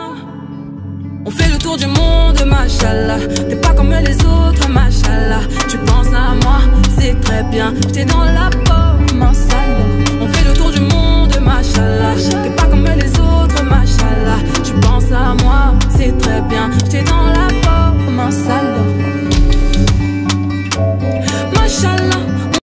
On fait le tour du monde, machallah. T'es pas comme les autres, machallah. Tu penses à moi, c'est très bien. J'étais dans la